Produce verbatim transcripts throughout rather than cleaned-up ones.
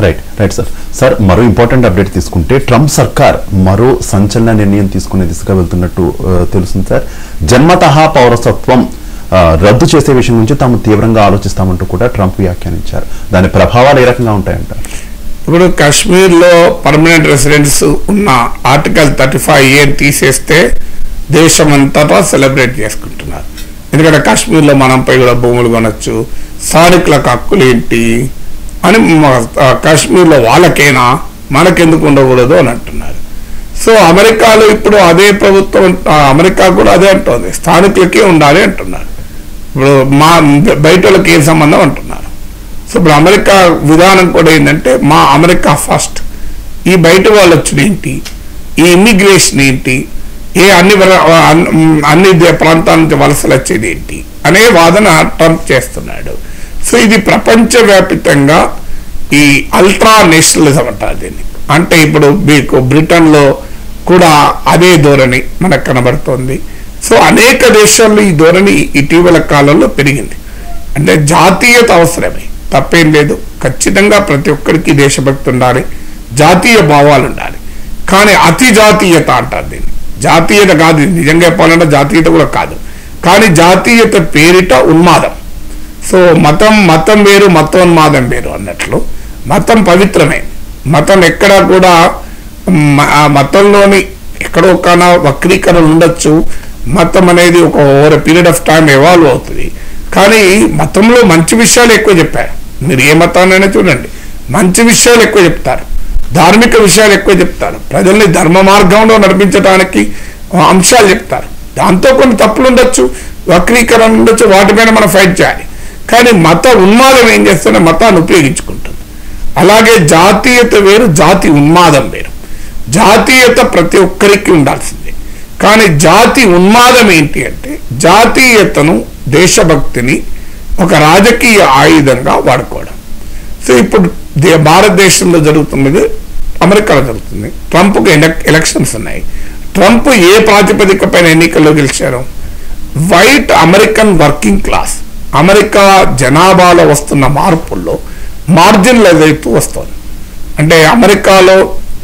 Right right sir sir మరో important update తీసుకుంటే Trump సర్కార్ మరో సంచలన నిర్ణయం తీసుకునే దిశగా వెళ్తున్నట్టు తెలుస్తుంది సార్. జన్మతః పౌరసత్వం రద్దు చేసే విషయం నుంచి తాము తీవ్రంగా ఆలోచిస్తామంటూ కూడా ట్రంప్ వ్యాఖ్యానించారు. దాని ప్రభావాలు ఏ రకంగా ఉంటాయంటారు? ఇప్పుడు కాశ్మీర్లో పర్మనెంట్ రెసిడెంట్స్ ఉన్న ఆర్టికల్ థర్టీ ఫైవ్ ఏని తీసేస్తే దేశమంతటా సెలబ్రేట్ చేసుకుంటున్నారు. ఎందుకంటే కాశ్మీర్లో మనంపై కూడా భూములు కొనొచ్చు, స్థానికులకు హక్కులు ఏంటి అని కాశ్మీర్లో వాళ్ళకైనా మనకెందుకు ఉండకూడదు అని అంటున్నారు. సో అమెరికాలో ఇప్పుడు అదే ప్రభుత్వం, అమెరికా కూడా అదే అంటుంది, స్థానికులకే ఉండాలి అంటున్నారు. ఇప్పుడు మా బయట వాళ్ళకి ఏం సంబంధం అంటున్నారు. సో ఇప్పుడు అమెరికా విధానం కూడా ఏంటంటే మా అమెరికా ఫస్ట్, ఈ బయట వాళ్ళు వచ్చిన ఏంటి, ఈ ఇమ్మిగ్రేషన్ ఏంటి, ఏ అన్ని అన్ని ప్రాంతాల నుంచి వలసలు వచ్చేది ఏంటి అనే వాదన ట్రంప్ చేస్తున్నాడు. సో ఇది ప్రపంచవ్యాప్తంగా ఈ అల్ట్రా నేషనలిజం అంటారు దీన్ని. అంటే ఇప్పుడు మీకు బ్రిటన్లో కూడా అదే ధోరణి మనకు కనబడుతోంది. సో అనేక దేశాల్లో ఈ ధోరణి ఇటీవల కాలంలో పెరిగింది. అంటే జాతీయత అవసరమే, తప్పేం లేదు, ఖచ్చితంగా ప్రతి ఒక్కరికి దేశభక్తి ఉండాలి, జాతీయ భావాలు ఉండాలి. కానీ అతి జాతీయత అంటారు దీన్ని. జాతీయత కాదు, నిజంగా చెప్పాలంటే జాతీయత కూడా కాదు, కానీ జాతీయత పేరిట ఉన్మాదం. సో మతం మతం వేరు, మతోన్మాదం వేరు అన్నట్లు మతం పవిత్రమే. మతం ఎక్కడా కూడా మతంలోని ఎక్కడో ఒక వక్రీకరణ ఉండొచ్చు. మతం అనేది ఒక over period of time evolve అవుతుంది. కానీ మతంలో మంచి విషయాలు ఎక్కువ చెప్పారు. మీరు ఏ మతాన్నైనా చూడండి, మంచి విషయాలు ఎక్కువ చెప్తారు, ధార్మిక విషయాలు ఎక్కువ చెప్తారు, ప్రజల్ని ధర్మ మార్గంలో నడిపించడానికి అంశాలు చెప్తారు. దాంతో కొన్ని తప్పులు ఉండొచ్చు, వక్రీకరణ ఉండొచ్చు, వాటిపైన మనం ఫైట్ చేయాలి. కానీ మత ఉన్మాదం ఏం చేస్తుంటే మతాన్ని ఉపయోగించుకుంటుంది. అలాగే జాతీయత వేరు, జాతి ఉన్మాదం వేరు. జాతీయత ప్రతి ఒక్కరికి ఉండాల్సిందే, కానీ జాతి ఉన్మాదం ఏంటి అంటే జాతీయతను, దేశభక్తిని ఒక రాజకీయ ఆయుధంగా వాడుకోవడం. సో ఇప్పుడు భారతదేశంలో జరుగుతున్నది అమెరికాలో జరుగుతుంది. ట్రంప్కి ఎలక్షన్స్ ఉన్నాయి. ట్రంప్ ఏ ప్రాతిపదిక పైన ఎన్నికల్లో గెలిచారు? White American working class, America జనాభాలో వస్తున్న మార్పుల్లో మార్జినలైజ్ అవుతూ వస్తుంది. అంటే అమెరికాలో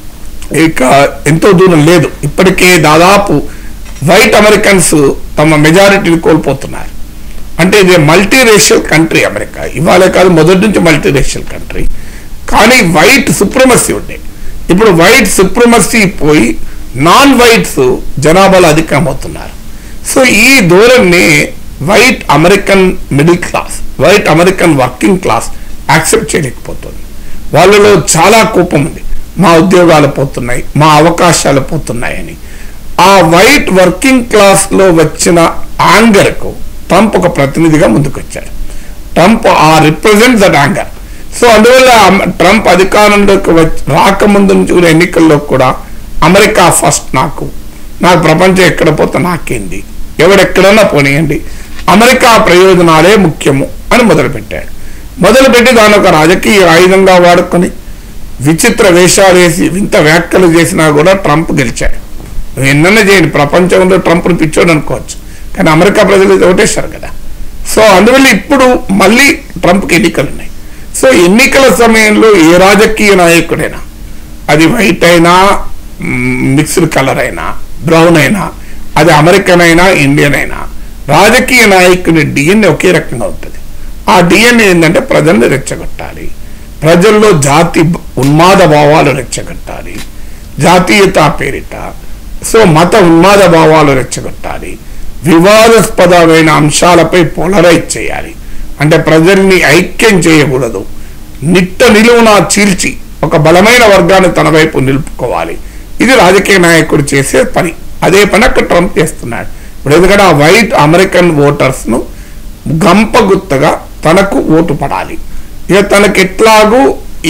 ఇక ఎంతో దూరం లేదు, ఇప్పటికే దాదాపు వైట్ అమెరికన్స్ తమ మెజారిటీని కోల్పోతున్నారు. అంటే ఇది మల్టీ రేషియల్ కంట్రీ అమెరికా, ఇవాళే కాదు మొదటి నుంచి మల్టీ రేషియల్ కంట్రీ. కానీ వైట్ సుప్రమసీ ఉండే, ఇప్పుడు వైట్ సుప్రమసీ పోయి నాన్ వైట్స్ జనాభాలో అధికమవుతున్నారు. సో ఈ ధోరణి white American middle class, white American working class accept చేయలేకపోతుంది. వాళ్ళలో చాలా కోపం ఉంది, మా ఉద్యోగాలు పోతున్నాయి, మా అవకాశాలు పోతున్నాయని. ఆ వైట్ వర్కింగ్ క్లాస్లో వచ్చిన యాంగర్కు ట్రంప్ ఒక ప్రతినిధిగా ముందుకొచ్చారు. ట్రంప్ ఆ రిప్రజెంట్ దట్ యాంగర్. సో అందువల్ల ట్రంప్ అధికారంలోకి వచ్చి రాకముందు నుంచి కూడా ఎన్నికల్లో కూడా అమెరికా ఫస్ట్, నాకు నాకు ప్రపంచం ఎక్కడ పోతే నాకేంది, ఎవడెక్కడన్నా పోనీయండి, అమెరికా ప్రయోజనాలే ముఖ్యము అని మొదలుపెట్టాడు. మొదలుపెట్టి దాని ఒక రాజకీయ ఆయుధంగా వాడుకొని విచిత్ర వేషాలు వేసి వింత వ్యాఖ్యలు చేసినా కూడా ట్రంప్ గెలిచాడు. ఎన్నన్నా చేయండి, ప్రపంచంలో ట్రంప్ను పిచ్చోడు అనుకోవచ్చు, కానీ అమెరికా ప్రజలు ఓటేశారు కదా. సో అందువల్ల ఇప్పుడు మళ్ళీ ట్రంప్కి ఎన్నికలు ఉన్నాయి. సో ఎన్నికల సమయంలో ఏ రాజకీయ నాయకుడైనా, అది వైట్ అయినా, మిక్స్డ్ కలర్ అయినా, బ్రౌన్ అయినా, అది అమెరికన్ అయినా, ఇండియన్ అయినా, రాజకీయ నాయకుని డిఎన్ఏ ఒకే రకంగా ఉంటుంది. ఆ డిఎన్ఏ ఏంటంటే ప్రజల్ని రెచ్చగొట్టాలి, ప్రజల్లో జాతి ఉన్మాద భావాలు రెచ్చగొట్టాలి, జాతీయత పేరిట సో మత ఉన్మాద భావాలు రెచ్చగొట్టాలి, వివాదాస్పదమైన అంశాలపై పోలరైజ్ చేయాలి. అంటే ప్రజల్ని ఐక్యం చేయకూడదు, నిట్ట నిలువున చీల్చి ఒక బలమైన వర్గాన్ని తన వైపు నిలుపుకోవాలి. ఇది రాజకీయ నాయకుడు చేసే పని. అదే పని అక్కడ ట్రంప్ చేస్తున్నాడు. ఇప్పుడు ఎందుకంటే ఆ వైట్ అమెరికన్ ఓటర్స్ను గంపగుత్తగా తనకు ఓటు పడాలి. ఇక తనకు ఎట్లాగూ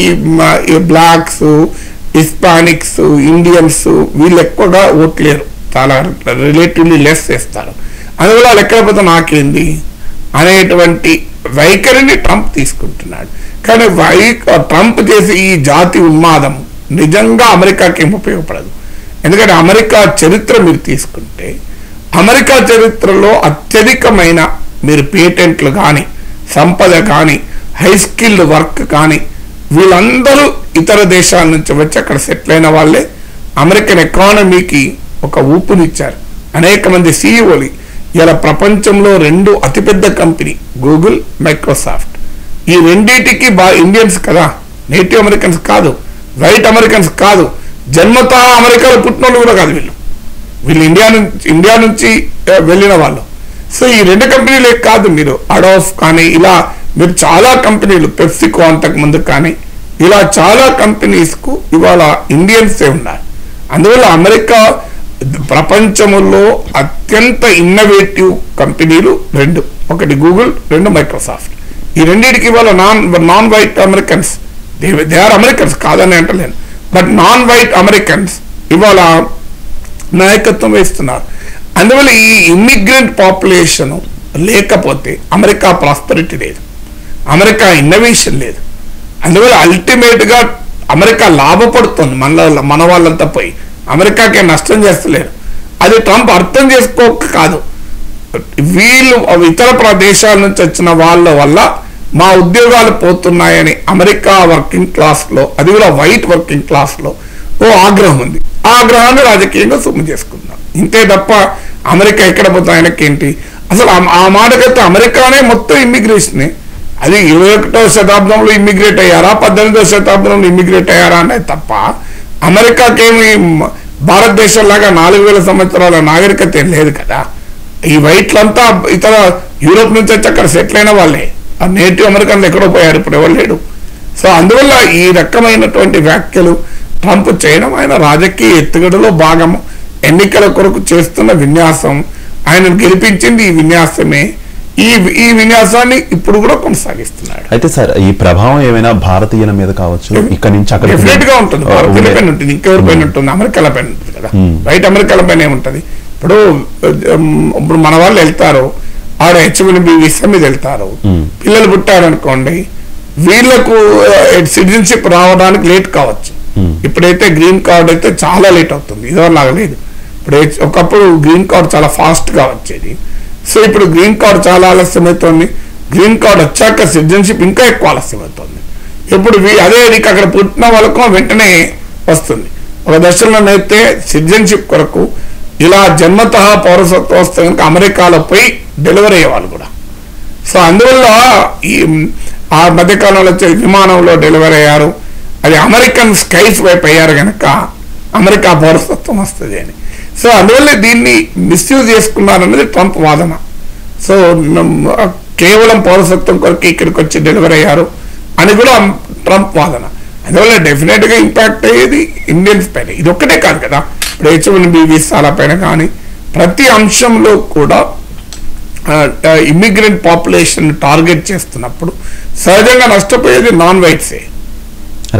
ఈ బ్లాక్స్, హిస్పానిక్స్, ఇండియన్స్ వీళ్ళు ఎక్కువగా ఓట్లేరు, చాలా రిలేటివ్లీ లెస్ చేస్తారు. అందువల్ల వాళ్ళు ఎక్కడ పోతే నాకేంది అనేటువంటి వైఖరిని ట్రంప్ తీసుకుంటున్నాడు. కానీ వై ట్రంప్ చేసే ఈ జాతి ఉన్మాదం నిజంగా అమెరికాకి ఏం ఉపయోగపడదు. ఎందుకంటే అమెరికా చరిత్ర మీరు తీసుకుంటే, అమెరికా చరిత్రలో అత్యధికమైన మీరు పేటెంట్లు కానీ, సంపద కానీ, హై స్కిల్డ్ వర్క్ కానీ వీళ్ళందరూ ఇతర దేశాల నుంచి వచ్చి అక్కడ సెటిల్ అయిన వాళ్ళే అమెరికన్ ఎకానమీకి ఒక ఊపునిచ్చారు. అనేక మంది సీఈఓలు ఇలా ప్రపంచంలో రెండు అతిపెద్ద కంపెనీ గూగుల్, మైక్రోసాఫ్ట్, ఈ రెండింటికి బా ఇండియన్స్ కదా, నేటివ్ అమెరికన్స్ కాదు, వైట్ అమెరికన్స్ కాదు, జన్మతా అమెరికాలో పుట్టినోళ్ళు కూడా కాదు వీళ్ళు. వీళ్ళు ఇండియా నుంచి ఇండియా నుంచి వెళ్ళిన వాళ్ళు. సో ఈ రెండు కంపెనీలే కాదు, మీరు అడోఫ్ కానీ ఇలా మీరు చాలా కంపెనీలు, పెప్సికో అంతకు ముందు కానీ ఇలా చాలా కంపెనీస్కు ఇవాళ ఇండియన్సే ఉన్నారు. అందువల్ల అమెరికా ప్రపంచంలో అత్యంత ఇన్నోవేటివ్ కంపెనీలు రెండు, ఒకటి గూగుల్, రెండు మైక్రోసాఫ్ట్. ఈ రెండింటికి ఇవాళ non non white Americans, they they are Americans కాదని అంటలేను, బట్ నాన్ వైట్ అమెరికన్స్ ఇవాళ నాయకత్వం వేస్తున్నారు. అందువల్ల ఈ ఇమ్మిగ్రెంట్ పాపులేషన్ లేకపోతే అమెరికా ప్రాస్పరిటీ లేదు, అమెరికా ఇన్నోవేషన్ లేదు. అందువల్ల అల్టిమేట్గా అమెరికా లాభపడుతుంది, మన మన వాళ్ళంతా పోయి అమెరికాకే నష్టం చేస్తలేరు. అది ట్రంప్ అర్థం చేసుకోక కాదు, వీళ్ళు ఇతర ప్రదేశాల నుంచి వచ్చిన వాళ్ళ వల్ల మా ఉద్యోగాలు పోతున్నాయని అమెరికా వర్కింగ్ క్లాస్లో, అది కూడా వైట్ వర్కింగ్ క్లాస్లో ఓ ఆగ్రహం ఉంది. ఆ ఆగ్రహాన్ని రాజకీయంగా సొమ్ము చేసుకుందాం, ఇంతే తప్ప అమెరికా ఎక్కడ పోతా ఆయనకేంటి. అసలు ఆ మాటకైతే అమెరికానే మొత్తం ఇమ్మిగ్రేషనే. అది ఇరవై ఒకటవ శతాబ్దంలో ఇమ్మిగ్రేట్ అయ్యారా, పద్దెనిమిదవ శతాబ్దంలో ఇమ్మిగ్రేట్ అయ్యారా అనేది తప్ప అమెరికాకేమి భారతదేశం లాగా నాలుగు వేల సంవత్సరాల నాగరికత ఏం లేదు కదా. ఈ వైట్లంతా ఇతర యూరోప్ నుంచి వచ్చి అక్కడ సెటిల్ అయిన వాళ్ళే, ఆ నేటివ్ అమెరికన్లు ఎక్కడో పోయారు, ఇప్పుడు ఎవరు లేడు. సో అందువల్ల ఈ రకమైనటువంటి వ్యాఖ్యలు ట్రంప్ చేయడం ఆయన రాజకీయ ఎత్తుగడలో భాగము, ఎన్నికల కొరకు చేస్తున్న విన్యాసం, ఆయనను గెలిపించింది ఈ విన్యాసమే. ఈ ఈ విన్యాసాన్ని ఇప్పుడు కూడా కొనసాగిస్తున్నాడు. అయితే సార్ ఈ ప్రభావం ఏమైనా భారతీయుల మీద కావచ్చు, ఇక్కడ నుంచి అక్కడ డెఫినెట్ గా ఉంటుంది, భారతీయుల పైన ఉంటుంది, ఇంకెవరి పైన ఉంటుంది, అమెరికాల పైన ఉంటుంది కదా, రైట్ అమెరికాల పైన ఏముంటుంది. ఇప్పుడు ఇప్పుడు మన వాళ్ళు వెళ్తారు, ఆడ హెచ్ వన్ బి వీసా మీద వెళ్తారు, పిల్లలు పుట్టారనుకోండి, వీళ్లకు సిటిజన్షిప్ రావడానికి లేట్ కావచ్చు. ఇప్పుడైతే గ్రీన్ కార్డ్ అయితే చాలా లేట్ అవుతుంది, ఇదివరలాగా లేదు. ఇప్పుడు ఒకప్పుడు గ్రీన్ కార్డ్ చాలా ఫాస్ట్ గా వచ్చేది, సో ఇప్పుడు గ్రీన్ కార్డ్ చాలా ఆలస్యం అవుతుంది. గ్రీన్ కార్డ్ వచ్చాక సిటిజన్షిప్ ఇంకా ఎక్కువ ఆలస్యం అవుతుంది. ఇప్పుడు అదే నీకు అక్కడ పుట్టిన వాళ్ళకు వెంటనే వస్తుంది. ఒక దశలోనైతే సిటిజన్షిప్ కొరకు ఇలా జన్మతః పౌరసత్వం వస్తే కనుక అమెరికాలో పోయి డెలివరీ అయ్యేవాళ్ళు కూడా. సో అందువల్ల ఈ ఆ మధ్యకాలంలో వచ్చే విమానంలో డెలివరీ అయ్యారు, అది అమెరికన్ స్కైస్ వైపు అయ్యారు కనుక అమెరికా పౌరసత్వం వస్తుంది అని. సో అందువల్ల దీన్ని మిస్యూజ్ చేసుకున్నారన్నది ట్రంప్ వాదన. సో కేవలం పౌరసత్వం కొరకు ఇక్కడికి వచ్చి డెలివరీ అయ్యారు అని కూడా ట్రంప్ వాదన. అందువల్ల డెఫినెట్గా ఇంపాక్ట్ అయ్యేది ఇండియన్స్ పైన. ఇది ఒక్కటే కాదు కదా, ఇప్పుడు హెచ్ వన్ బి వీసాల పైన కానీ ప్రతి అంశంలో కూడా ఇమ్మిగ్రెంట్ పాపులేషన్ టార్గెట్ చేస్తున్నప్పుడు సహజంగా నష్టపోయేది నాన్ వైట్సే.